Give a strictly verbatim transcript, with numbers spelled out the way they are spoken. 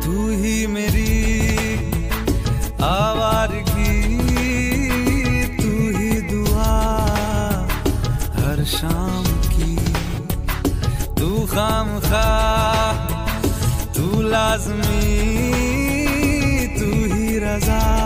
तू ही मेरी आवारगी, तू ही दुआ हर शाम की, तू खामखा तू लाज़मी, तू ही रज़ा।